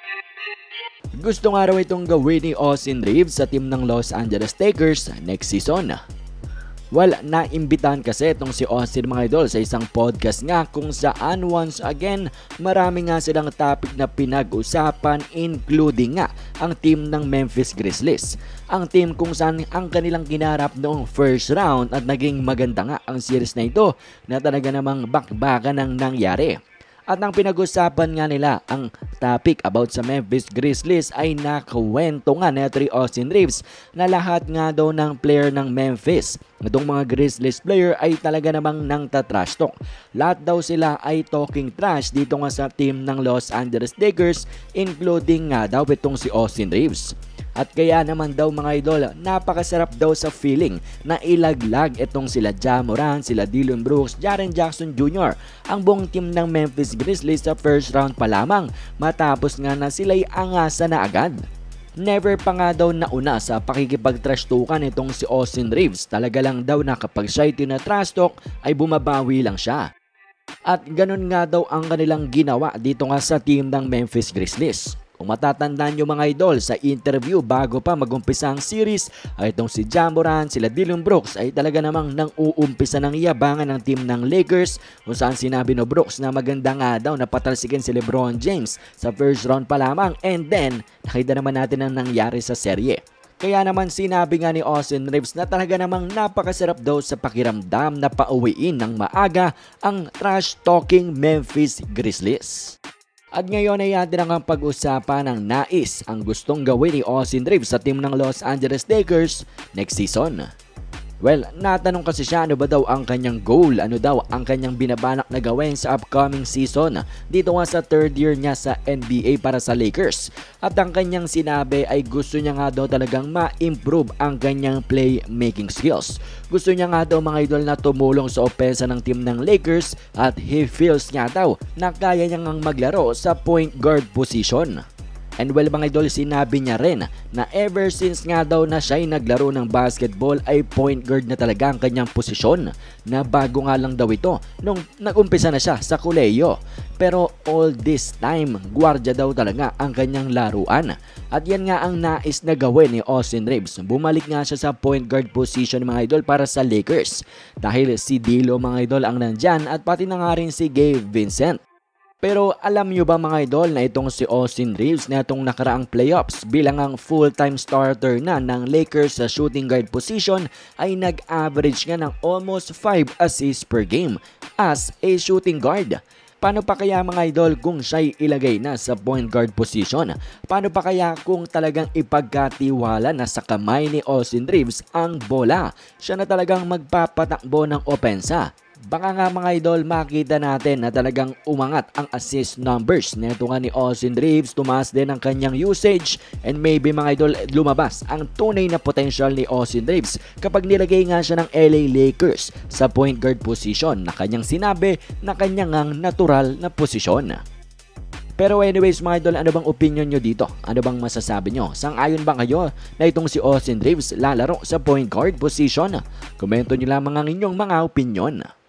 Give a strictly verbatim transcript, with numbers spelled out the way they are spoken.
Gusto nga raw itong gawin ni Austin Reeves sa team ng Los Angeles Lakers next season. Well, naimbitahan kasi itong si Austin mga idol sa isang podcast nga kung saan once again marami nga silang topic na pinag-usapan including nga ang team ng Memphis Grizzlies. Ang team kung saan ang kanilang kinarap noong first round at naging maganda nga ang series na ito na talaga namang bakbakan ang nangyari. At ang pinag-usapan nga nila, ang topic about sa Memphis Grizzlies ay nakawento nga ni Austin Reeves na lahat nga daw ng player ng Memphis, itong mga Grizzlies player ay talaga namang nang tatrash talk. Lahat daw sila ay talking trash dito nga sa team ng Los Angeles Lakers, including nga daw itong si Austin Reeves. At kaya naman daw mga idol, napakasarap daw sa feeling na ilaglag itong sila Ja Morant, sila Dillon Brooks, Jaren Jackson Junior, ang buong team ng Memphis Grizzlies sa first round pa lamang matapos nga na sila'y angasa na agad. Never pa nga daw nauna sa pakikipag-trash-talkan itong si Austin Reeves. Talaga lang daw na kapag siya'y tina-trash talk ay bumabawi lang siya. At ganun nga daw ang kanilang ginawa dito nga sa team ng Memphis Grizzlies. Kung matatandaan nyo mga idol, sa interview bago pa mag-umpisa ang series ay itong si Ja Morant, sila Dillon Brooks ay talaga namang nang uumpisa ng yabangan ng team ng Lakers kung saan sinabi no Brooks na maganda nga daw na patalsikin si LeBron James sa first round pa lamang, and then nakita naman natin ang nangyari sa serye. Kaya naman sinabi nga ni Austin Reeves na talaga namang napakasarap daw sa pakiramdam na pauwiin ng maaga ang trash-talking Memphis Grizzlies. At ngayon ay atin ang pag-usapan ng nais ang gustong gawin ni Austin Reeves sa team ng Los Angeles Lakers next season. Well, natanong kasi siya ano ba daw ang kanyang goal, ano daw ang kanyang binabalak na gawin sa upcoming season dito nga sa third year niya sa N B A para sa Lakers. At ang kanyang sinabi ay gusto niya nga daw talagang ma-improve ang kanyang playmaking skills. Gusto niya nga daw mga idol na tumulong sa opensa ng team ng Lakers at he feels nga daw na kaya niya ngang maglaro sa point guard position. And well mga idol, sinabi niya rin na ever since nga daw na siya'y naglaro ng basketball ay point guard na talaga ang kanyang posisyon, na bago nga lang daw ito nung nag-umpisa na siya sa kolehiyo. Pero all this time, gwardiya daw talaga ang kanyang laruan. At yan nga ang nais na gawin ni Austin Reeves. Bumalik nga siya sa point guard position mga idol para sa Lakers. Dahil si D'Lo mga idol ang nandyan at pati na nga rin si Gabe Vincent. Pero alam nyo ba mga idol na itong si Austin Reeves na itong nakaraang playoffs bilang ang full-time starter na ng Lakers sa shooting guard position ay nag-average nga ng almost five assists per game as a shooting guard. Paano pa kaya mga idol kung siya'y ilagay na sa point guard position? Paano pa kaya kung talagang ipagkatiwala na sa kamay ni Austin Reeves ang bola? Siya na talagang magpapatakbo ng opensa. Baka nga mga idol makita natin na talagang umangat ang assist numbers neto nga ni Austin Reeves, tumaas din ang kanyang usage, and maybe mga idol lumabas ang tunay na potential ni Austin Reeves kapag nilagay nga siya ng L A Lakers sa point guard position na kanyang sinabi na kanyang natural na posisyon. Pero anyways mga idol, ano bang opinion nyo dito? Ano bang masasabi nyo? Sang-ayon ba kayo na itong si Austin Reeves lalaro sa point guard position? Komento nyo lamang ang inyong mga opinion.